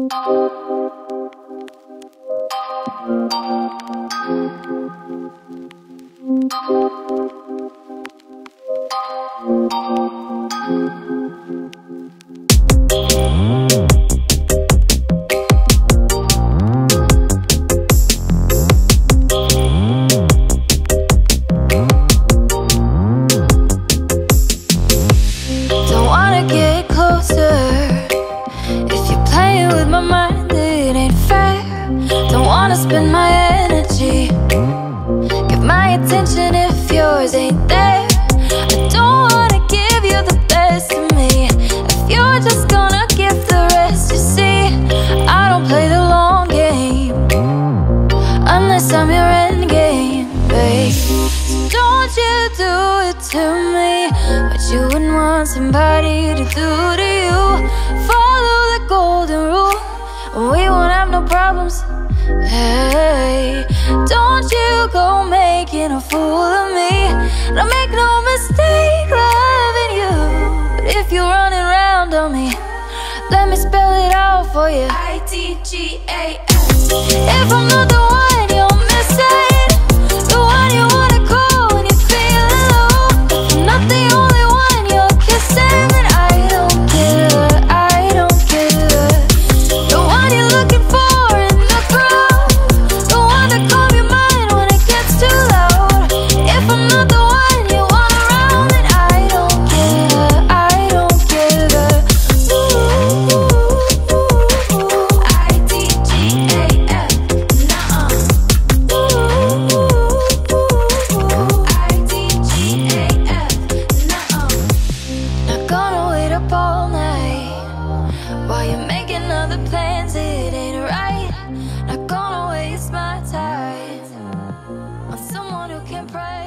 Spend my energy, give my attention if yours ain't there. I don't wanna give you the best of me if you're just gonna give the rest. You see, I don't play the long game unless I'm your end game, babe. So don't you do it to me what you wouldn't want somebody to do to you. Follow the golden rule and we won't have no problems. Hey, don't you go making a fool of me. Don't make no mistake loving you. But if you're running around on me, let me spell it out for you. I-T-G-A-S. If I'm not the one you're missing, the one you wanna call when you're feeling low, if I'm not the only one you're kissing, then I don't care, I don't care. The one you're looking for, while you're making other plans, it ain't right. Not gonna waste my time on someone who can pray.